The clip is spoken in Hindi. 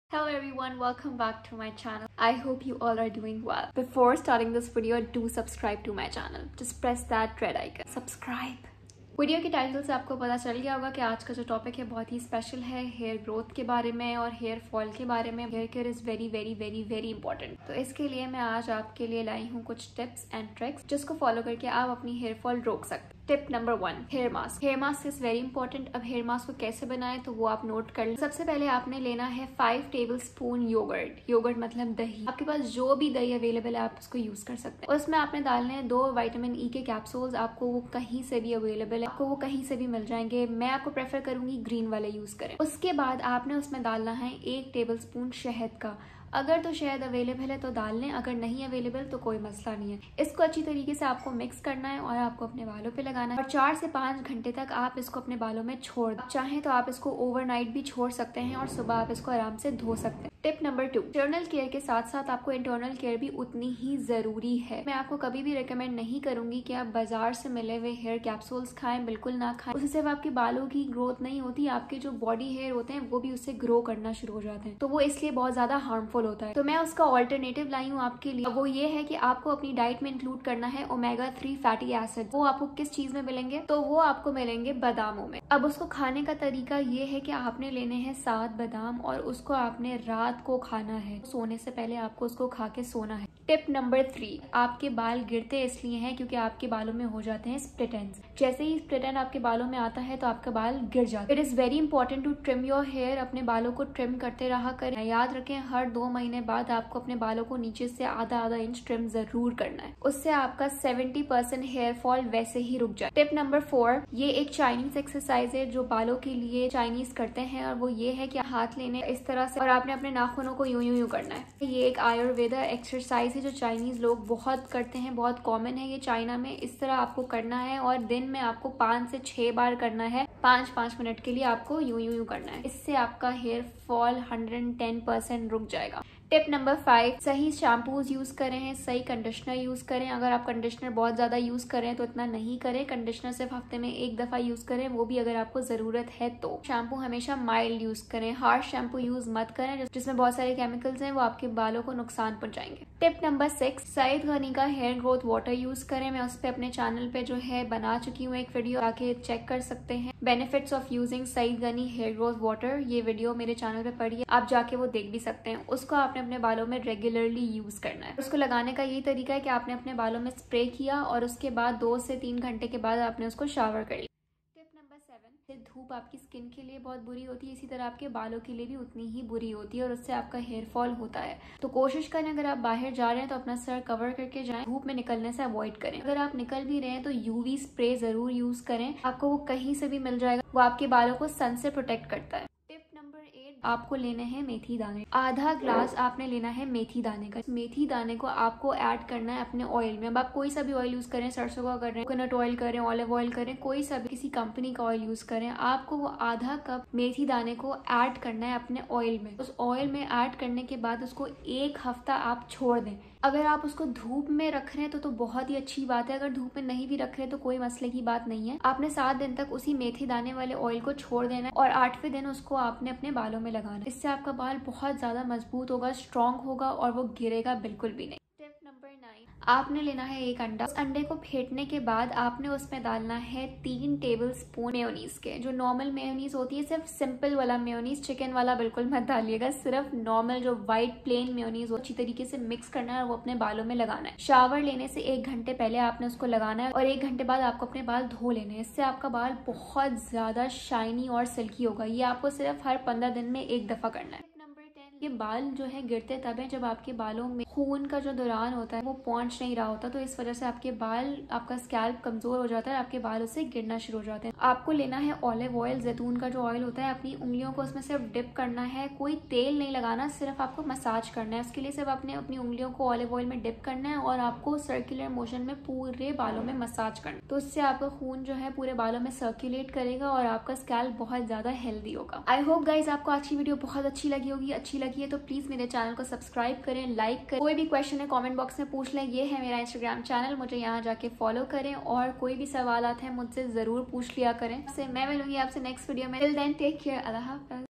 Hello everyone, welcome back to my channel. I hope you all are doing well. Before starting this video, do subscribe to my channel. Just press that red icon. Subscribe. Video के टाइटल से आपको पता चल गया होगा कि आज का जो टॉपिक है बहुत ही स्पेशल है, हेयर ग्रोथ के बारे में और हेयर फॉल के बारे में। Hair care is very very very very important. तो इसके लिए मैं आज आपके लिए लाई हूँ कुछ टिप्स एंड ट्रिक्स जिसको फॉलो करके आप अपनी हेयर फॉल रोक सकते हैं। Tip number 1, hair mask. Hair mask is very important. अब हेयर मास्क को कैसे बनाएं तो वो आप नोट कर लें। सबसे पहले आपने लेना है 5 टेबल स्पून योगर्ट। योगर्ट मतलब दही। आपके पास जो भी दही अवेलेबल है आप उसको यूज कर सकते हैं। उसमें आपने डालने हैं 2 विटामिन ई के कैप्सूल्स। आपको वो कहीं से भी अवेलेबल है, आपको वो कहीं से भी मिल जाएंगे। मैं आपको प्रेफर करूंगी ग्रीन वाले यूज करें। उसके बाद आपने उसमें डालना है 1 टेबल स्पून शहद का। अगर तो शहद अवेलेबल है तो डाल लें, अगर नहीं अवेलेबल तो कोई मसला नहीं है। इसको अच्छी तरीके से आपको मिक्स करना है और आपको अपने बालों पे लगाना है और 4 से 5 घंटे तक आप इसको अपने बालों में छोड़ दें। चाहें तो आप इसको ओवरनाइट भी छोड़ सकते हैं और सुबह आप इसको आराम से धो सकते हैं। टिप नंबर 2, इंटरनल केयर के साथ साथ आपको इंटरनल केयर भी उतनी ही जरूरी है। मैं आपको कभी भी रिकमेंड नहीं करूंगी कि आप बाजार से मिले हुए हेयर कैप्सूल्स खाएं, बिल्कुल ना खाएं। उससे सिर्फ आपके बालों की ग्रोथ नहीं होती, आपके जो बॉडी हेयर होते हैं वो भी उससे ग्रो करना शुरू हो जाते हैं, तो वो इसलिए बहुत ज्यादा हार्मफुल होता है। तो मैं उसका ऑल्टरनेटिव लाई हूँ आपके लिए। वो ये है कि आपको अपनी डाइट में इंक्लूड करना है ओमेगा 3 फैटी एसिड। वो आपको किस चीज में मिलेंगे? तो वो आपको मिलेंगे बादामों में। अब उसको खाने का तरीका ये है कि आपने लेने हैं 7 बादाम और उसको आपने रात को खाना है। सोने से पहले आपको उसको खा के सोना है। टिप नंबर 3, आपके बाल गिरते इसलिए हैं क्योंकि आपके बालों में हो जाते हैं स्प्लिट एंड्स। जैसे ही स्प्लिट एंड आपके बालों में आता है तो आपका बाल गिर जाता है। It is very important to trim your hair. अपने बालों को ट्रिम करते रहा करें। याद रखें, हर 2 महीने बाद आपको अपने बालों को नीचे से आधा इंच ट्रिम जरूर करना है। उससे आपका 70% हेयर फॉल वैसे ही रुक जाए। टिप नंबर 4, ये एक चाइनीज एक्सरसाइज है जो बालों के लिए चाइनीज करते हैं और वो ये है कि हाथ लेने इस तरह से और आपने अपने नाखूनों को यूं यूं करना है। ये एक आयुर्वेदा एक्सरसाइज है जो चाइनीज लोग बहुत करते हैं, बहुत कॉमन है ये चाइना में। इस तरह आपको करना है और दिन में आपको 5 से 6 बार करना है। 5-5 मिनट के लिए आपको यूं यूं करना है। इससे आपका हेयर फॉल 110% रुक जाएगा। टिप नंबर 5, सही शैम्पूज यूज करें, सही कंडीशनर यूज करें। अगर आप कंडीशनर बहुत ज्यादा यूज करें तो इतना नहीं करें। कंडीशनर सिर्फ हफ्ते में 1 दफा यूज करें, वो भी अगर आपको जरूरत है तो। शैम्पू हमेशा माइल्ड यूज करें, हार्श शैम्पू यूज मत करें जिसमें बहुत सारे केमिकल्स हैं, वो आपके बालों को नुकसान पहुंचाएंगे। टिप नंबर 6, सईद गनी का हेयर ग्रोथ वाटर यूज करें। मैं उस पर अपने चैनल पे जो है बना चुकी हूँ एक वीडियो, आके चेक कर सकते हैं। Benefits of using Saeed Ghani hair growth water, ये वीडियो मेरे चैनल पे पड़ी है, आप जाके वो देख भी सकते हैं। उसको आपने अपने बालों में रेगुलरली यूज करना है। उसको लगाने का यही तरीका है कि आपने अपने बालों में स्प्रे किया और उसके बाद 2 से 3 घंटे के बाद आपने उसको शावर कर लिया। टिप नंबर 7, धूप आपकी स्किन के लिए बहुत बुरी होती है, इसी तरह आपके बालों के लिए भी उतनी ही बुरी होती है और उससे आपका हेयर फॉल होता है। तो कोशिश करें अगर आप बाहर जा रहे हैं तो अपना सर कवर करके जाएं, धूप में निकलने से अवॉइड करें। अगर आप निकल भी रहे हैं तो यूवी स्प्रे जरूर यूज करें, आपको वो कहीं से भी मिल जाएगा। वो आपके बालों को सन से प्रोटेक्ट करता है। टिप नंबर 8, आपको लेने हैं मेथी दाने। आधा ग्लास आपने लेना है मेथी दाने का। मेथी दाने को आपको ऐड करना है अपने ऑयल में। अब आप कोई सा भी ऑयल यूज करें, सरसों का कर रहे हैं, कोकोनट ऑयल करें, ऑलिव ऑयल करें, कोई सा भी किसी कंपनी का ऑयल यूज करें, आपको वो आधा कप मेथी दाने को ऐड करना है अपने ऑयल में। उस ऑयल में ऐड करने के बाद उसको 1 हफ्ता आप छोड़ दें। अगर आप उसको धूप में रख रहे हैं तो बहुत ही अच्छी बात है। अगर धूप में नहीं भी रख रहे तो कोई मसले की बात नहीं है। आपने 7 दिन तक उसी मेथी दाने वाले ऑयल को छोड़ देना है और 8वें दिन उसको आपने अपने बालों में लगाना है। इससे आपका बाल बहुत ज्यादा मजबूत होगा, स्ट्रॉन्ग होगा और वो गिरेगा बिल्कुल भी नहीं। टिप नंबर 9, आपने लेना है 1 अंडा। उस अंडे को फेंटने के बाद आपने उसमें डालना है 3 टेबल स्पून मेयोनीज के। जो नॉर्मल मेयोनीज होती है, सिर्फ सिंपल वाला मेयोनीज, चिकन वाला बिल्कुल मत डालिएगा। सिर्फ नॉर्मल जो व्हाइट प्लेन मेयोनीज अच्छी तरीके से मिक्स करना है और वो अपने बालों में लगाना है। शावर लेने से 1 घंटे पहले आपने उसको लगाना है और 1 घंटे बाद आपको अपने बाल धो लेने हैं। इससे आपका बाल बहुत ज्यादा शाइनी और सिल्की होगा। ये आपको सिर्फ हर 15 दिन में 1 दफा करना है। ये बाल जो है गिरते तब है जब आपके बालों में खून का जो दौरान होता है वो पहुंच नहीं रहा होता, तो इस वजह से आपके बाल, आपका स्कैल्प कमजोर हो जाता है, आपके बाल उससे गिरना शुरू हो जाते हैं। आपको लेना है ऑलिव ऑयल, जैतून का जो ऑयल होता है। अपनी उंगलियों को उसमें सिर्फ डिप करना है, कोई तेल नहीं लगाना, सिर्फ आपको मसाज करना है। उसके लिए सिर्फ आपने अपनी उंगलियों को ऑलिव ऑयल में डिप करना है और आपको सर्कुलर मोशन में पूरे बालों में मसाज करना है। तो उससे आपका खून जो है पूरे बालों में सर्कुलेट करेगा और आपका स्कैल्प बहुत ज्यादा हेल्दी होगा। आई होप गाइज आपको आज की वीडियो बहुत अच्छी लगी होगी। अच्छी लगी है तो प्लीज मेरे चैनल को सब्सक्राइब करें, लाइक करें। कोई भी क्वेश्चन है कमेंट बॉक्स में पूछ लें। ये है मेरा इंस्टाग्राम चैनल, मुझे यहाँ जाके फॉलो करें और कोई भी सवाल है मुझसे जरूर पूछ लिया करें। मैं मिलूंगी आपसे नेक्स्ट वीडियो में। टिल देन टेक केयर, अल्लाह हाफ़िज़।